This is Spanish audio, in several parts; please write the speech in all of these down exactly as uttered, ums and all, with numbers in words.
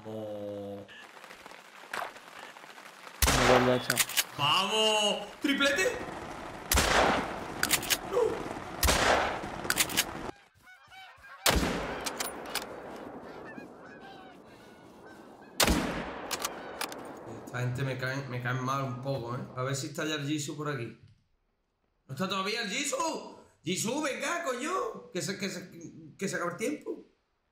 Vamos. Me vuelve a echar. ¡Vamos! ¡Triplete! ¡No! Esta gente me cae, me cae mal un poco, ¿eh? A ver si está ya el Jisoo por aquí. ¿No está todavía el Jisoo? ¡Jisoo, venga, coño! Que se, que se, que se acabe el tiempo.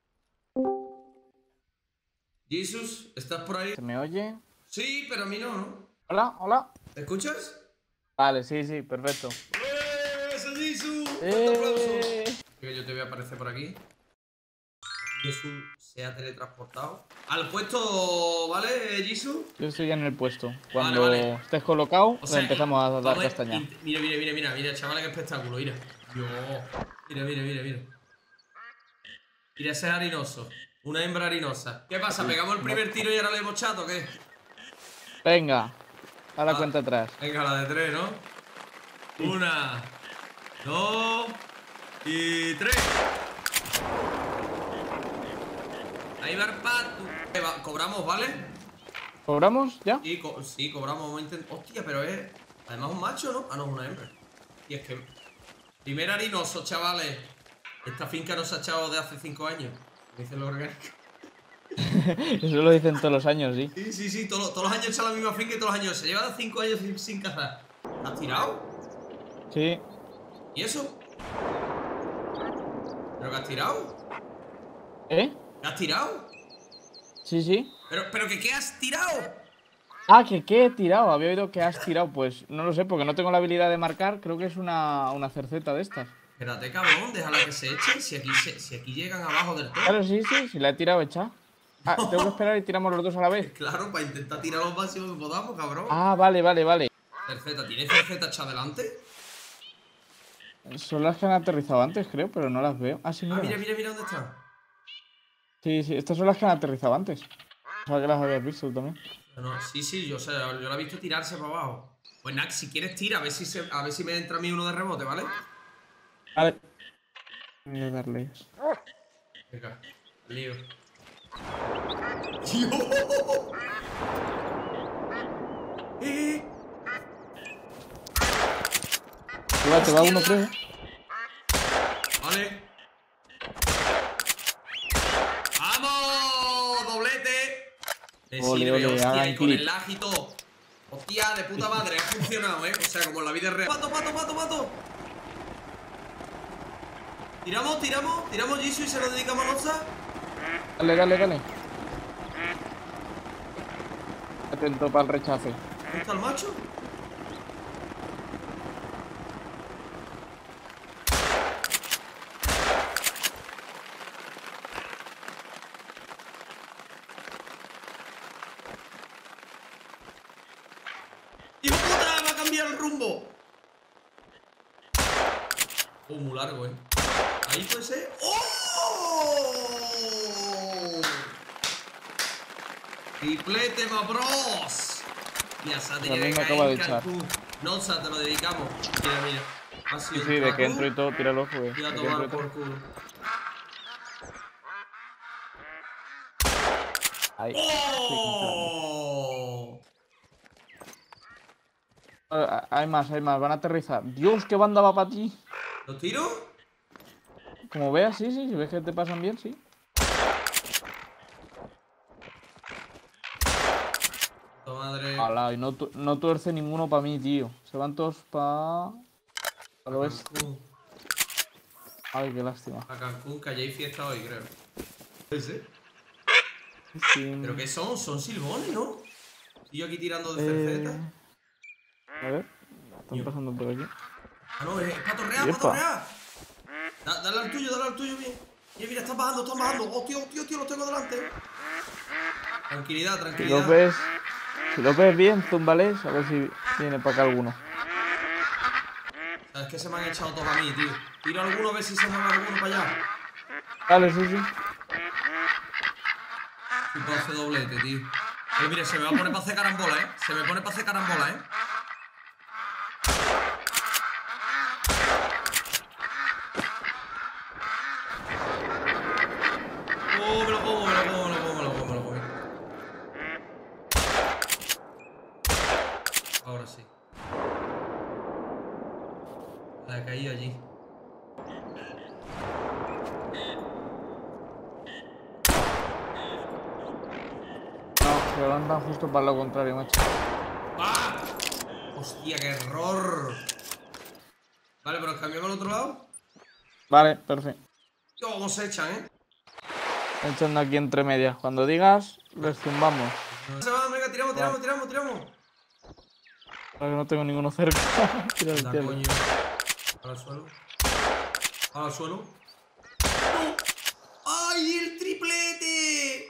Jesus, ¿estás por ahí? ¿Se me oye? Sí, pero a mí no, ¿no? Hola, hola. ¿Me escuchas? Vale, sí, sí, perfecto. ¡Eh! ¡Ese Jisoo! ¡Fuerte ¡Eh! aplauso! Que yo te voy a aparecer por aquí. Jesús se ha teletransportado al puesto, ¿vale, Jisoo? Yo estoy ya en el puesto. Cuando Vale, vale. estés colocado, O sea, empezamos a dar vamos castaña. Mira, mira, mira, mira, mira, chavales, qué espectáculo, mira. Yo. Mira, mira, mira, mira. Mira ese harinoso. Una hembra harinosa. ¿Qué pasa? ¿Pegamos el primer tiro y ahora le hemos chato o qué? Venga, a la Ah, cuenta atrás. Venga, la de tres, ¿no? Sí. Una, dos y tres. Ahí va el pato. Eh, va, cobramos, ¿vale? ¿Cobramos ya? Sí, co sí, cobramos. Vamos a intentar. Hostia, pero es. Además, un macho, ¿no? Ah, no, es una hembra. Y es que. Primer harinoso, chavales. Esta finca nos ha echado de hace cinco años. Me dicen los orgánicos. Eso lo dicen todos los años, sí. Sí, sí, sí. Todos, todos los años echa la misma finca y todos los años. Se lleva cinco años sin, sin cazar. ¿Has tirado? Sí. ¿Y eso? ¿Pero qué has tirado? ¿Eh? ¿Qué has tirado? Sí, sí. ¿Pero, pero que qué has tirado? Ah, que qué he tirado. Había oído que has tirado. Pues no lo sé, porque no tengo la habilidad de marcar. Creo que es una, una cerceta de estas. Espérate, cabrón. Déjala que se eche. Si aquí, se, si aquí llegan abajo del todo. Claro, sí, sí. Si la he tirado hecha. Ah, tengo que esperar y tiramos los dos a la vez. Claro, para intentar tirar lo máximo que podamos, cabrón. Ah, vale, vale, vale. Cerceta, ¿tienes cerceta hecha adelante? Son las que han aterrizado antes, creo, pero no las veo. Ah, sí, Ah, mira. mira, mira, mira dónde está. Sí, sí, estas son las que han aterrizado antes. O sea, que las habías visto tú también. No, sí, sí, yo, o sea, yo la he visto tirarse para abajo. Pues nada, si quieres tira, a ver si, se, a ver si me entra a mí uno de rebote, ¿vale? Vale. Voy a darles. Venga, lío. ¡Dios! ¡Eh! Te va, te va uno, creo. Vale. ¡Vamos! ¡Doblete! Me Ole, sirve, ole, hostia, hagan y con clip. el lag y todo. Hostia, de puta madre, ha funcionado, ¿eh? O sea, como en la vida real. ¡Pato, pato, pato, pato! ¿Tiramos, tiramos? ¿Tiramos Jisoo y se lo dedicamos a Noza? Dale, dale, dale. Atento para el rechace. ¿Dónde está el macho? ¡Hijo puta! ¡Va a cambiar el rumbo! Oh, muy largo, ¿eh? Ahí puede ser. ¡Oh! ¡Triplete, ma bros! Ya se ha tenido También que me caer acaba de en echar. Cancún. Noza, te lo dedicamos. Mira, mira. Ha Sí, sido sí, el de que trago entro y todo, tíralo, pues. y a De que entro tomar y todo. por culo. Ahí. ¡Oh! Ah, hay más, hay más, van a aterrizar. Dios, qué banda va para ti. ¿Los tiro? Como veas, sí, sí, si ves que te pasan bien, sí. Puta madre. Ala, y no, tu- no tuerce ninguno para mí, tío. Se van todos para... A Al oeste. Cancún. Ay, qué lástima. A Cancún, que allí hay fiesta hoy, creo. ¿Sí? Sí. ¿Pero qué son? Son silbones, ¿no? Y yo aquí tirando de Eh, cerceta. A ver, están pasando por aquí. Ah, no, es para torrear, Yepa. para torrear. Da, dale al tuyo, dale al tuyo bien. Mira, mira, están bajando, están bajando. Oh, tío, tío, tío, los tengo delante. Tranquilidad, Si lo tranquilidad. ves, si lo ves bien, zúmbales, a ver si viene para acá alguno. Sabes que se me han echado todos a mí, tío. Tiro alguno a ver si se me va alguno para allá. Vale, sí, sí. Y puedo hacer doblete, tío. Eh, mire, se me va a poner para hacer carambola, ¿eh? Se me pone para hacer carambola, ¿eh? Oh, me lo como, me lo como, me lo como, me lo como, me lo como. ha caído allí. No, se levantan justo para lo contrario, macho. ¡Ah! ¡Hostia, qué error! Vale, pero cambiamos al otro lado. Vale, perfecto. Tío, cómo se echan, ¿eh? Echando aquí entre medias. Cuando digas, les zumbamos. Se van, venga, tiramos, tiramos, tiramos, tiramos. Ahora que no tengo ninguno cerca. Tira el Da cielo. coño. Al suelo. Al suelo. ¡No! ¡Ay, el triplete!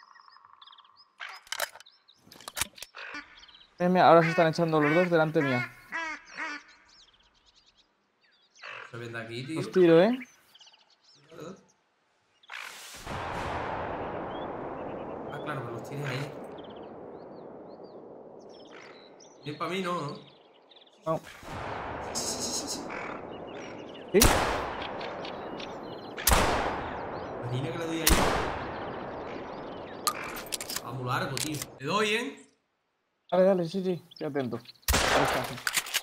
Eh, mira, ahora se están echando los dos delante mía. Se ven de aquí, tío. Los tiro, ¿eh? Ah, claro, que los tienes ahí. Bien para mí, no, ¿no? No. Sí, sí, sí, sí. ¿Sí? Imagina que le doy ahí. Va muy largo, tío. Le doy, ¿eh? Dale, dale, sí, sí. Estoy atento. Ahí está, sí.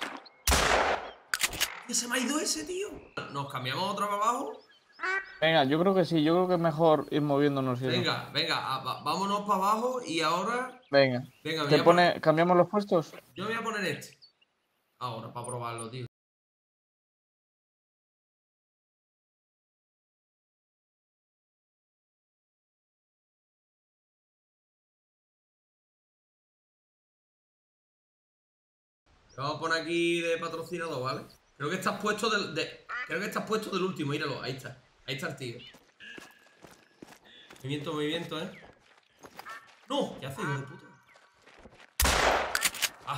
¿Qué se me ha ido ese, tío? ¿Nos cambiamos otra para abajo? Venga, yo creo que sí. Yo creo que es mejor ir moviéndonos. Y eso. Venga, venga, a- va- vámonos para abajo y ahora... Venga. Venga, me ¿Te voy a pone... poner... ¿Cambiamos los puestos? Yo me voy a poner este. Ahora, para probarlo, tío. Vamos a poner aquí de patrocinador, ¿vale? Creo que estás puesto del... De... Creo que estás puesto del último, míralo, ahí está. Ahí está el tío. Movimiento, movimiento, ¿eh? ¡No! ¿Qué hace, hijo de puta? ¡Ah!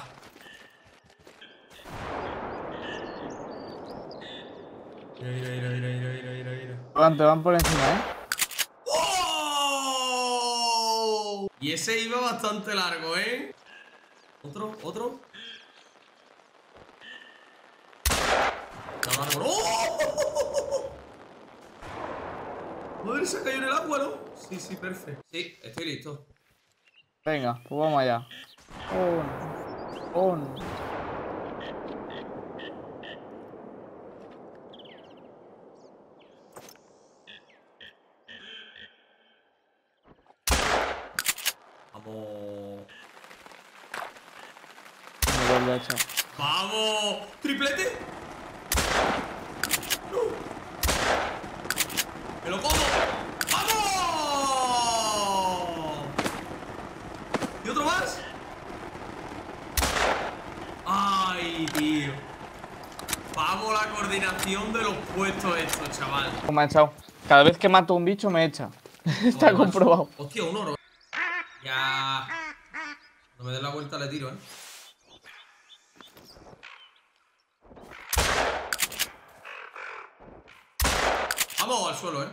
Mira, mira, mira, mira, mira, mira, mira, mira. Van, te van por encima, ¿eh? ¡Oh! Y ese iba bastante largo, ¿eh? Otro, otro. Está largo. ¡Oh! Joder, se ha caído en el agua, ¿no? Sí, sí, perfecto. Sí, estoy listo. Venga, pues vamos allá. On. On. Vamos. Me vuelve a echar. ¡Vamos! ¿Triplete? ¡No! ¡Me lo como! ¡Vamos! ¿Y otro más? ¡Ay, tío! Vamos, la coordinación de los puestos estos, chaval. Me ha echado. Cada vez que mato a un bicho me echa. Está Joder, comprobado. macho. Hostia, un oro. Ya. No me des la vuelta, le tiro, ¿eh? Vamos al suelo, ¿eh?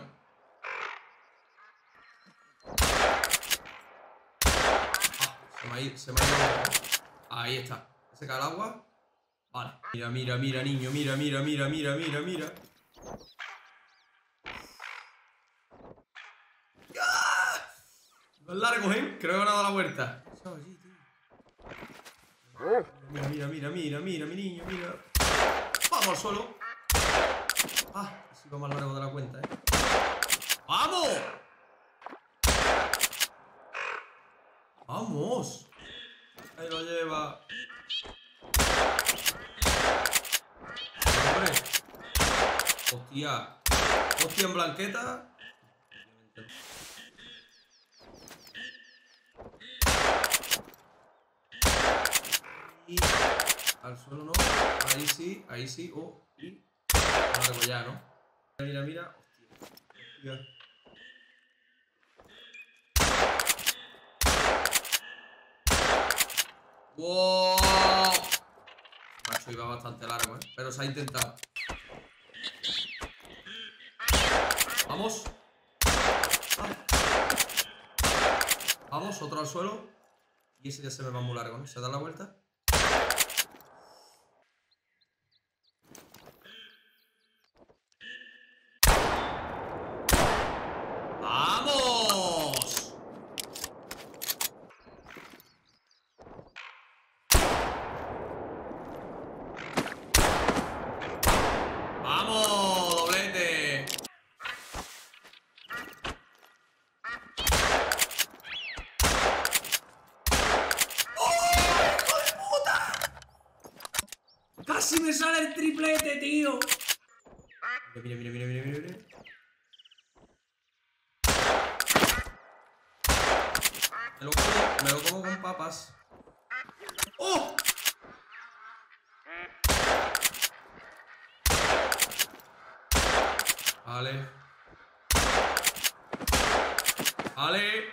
Ah, se me ha ido, se me ha ido. Ahí está. ¿Se cae el agua? Vale. Mira, mira, mira, niño. Mira, mira, mira, mira, mira, mira. ¡Ah! Más largos, ¿eh? Creo que van a dar la vuelta. Mira, mira, mira, mira, mira, mi niño, mira. Vamos al suelo. Ah, sí va más largo de la cuenta, ¿eh? ¡Vamos! ¡Vamos! Ahí lo lleva. ¡Hombre! ¡Hostia! ¡Hostia en blanqueta! Y... al suelo no. Ahí sí, ahí sí. Oh, y... largo ya, ¿no? Mira, mira. Hostia. Hostia. ¡Wow! Macho, iba bastante largo, ¿eh? Pero se ha intentado. Vamos. Ah. Vamos, otro al suelo. Y ese ya se me va muy largo, ¿no? ¿Se da la vuelta? ¡Vamos! mira, mira, mira, mira, mira. Me lo como, me lo como con papas. ¡Oh! Vale. Vale.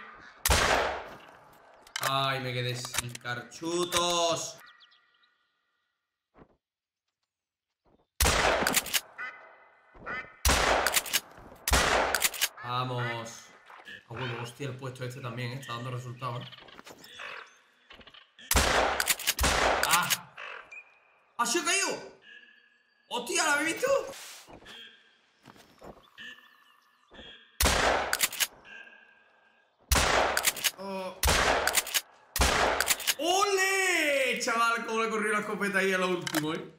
Ay, me quedé sin carchutos. Vamos. Oh, bueno, hostia, el puesto este también, ¿eh? Está dando resultados. ¡Ah! ¡Ah, se ha caído! ¡Hostia, ¿la habéis visto? Oh. ¡Ole! Chaval, cómo le corrió la escopeta ahí a lo último, ¿eh?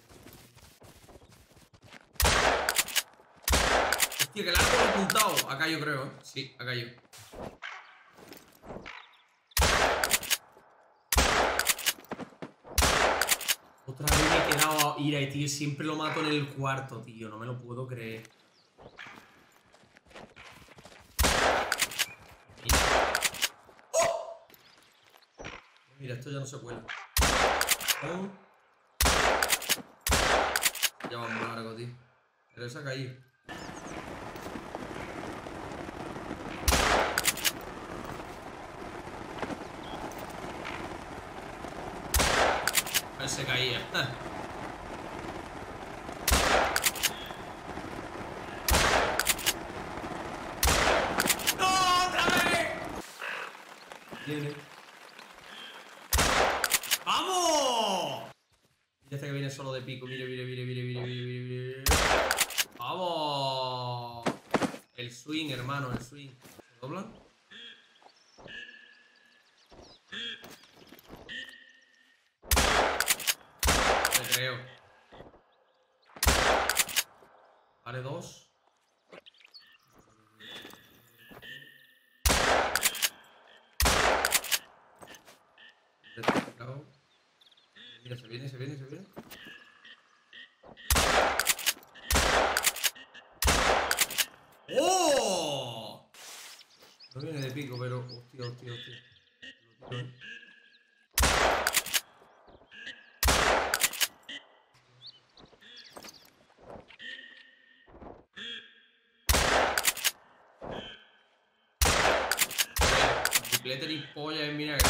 Hostia, que el arco lo he apuntado. Acá yo creo, ¿eh? Sí, acá yo. Otra vez me he quedado a ir ahí, tío. Siempre lo mato en el cuarto, tío. No me lo puedo creer. Mira. ¡Oh! Mira, esto ya no se cuela. Oh. Ya va muy largo, tío. Pero esa ha caído. Se caía. ¡No! ¡Otra vez! Viene. ¡Vamos! Ya está que viene solo de pico. Mire, mire, mire, mire, mire, mire, mire, mire. ¡Vamos! El swing, hermano, el swing. ¿Se doblan? Creo. Vale, dos. Mira, se viene, se viene, se viene. ¡Oh! No viene de pico, pero... Hostia, hostia, hostia. Lo tiro, ¿eh? Triplete ni polla en vinagre.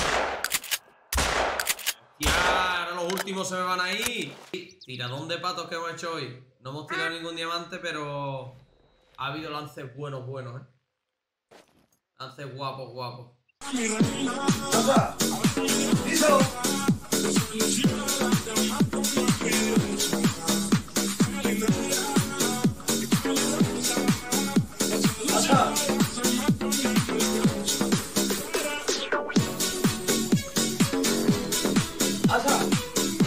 ¡Hostia! Ahora los últimos se me van a ir. Tiradón de patos que hemos hecho hoy. No hemos tirado ningún diamante, pero ha habido lances buenos, buenos, ¿eh? Lances guapos, guapos.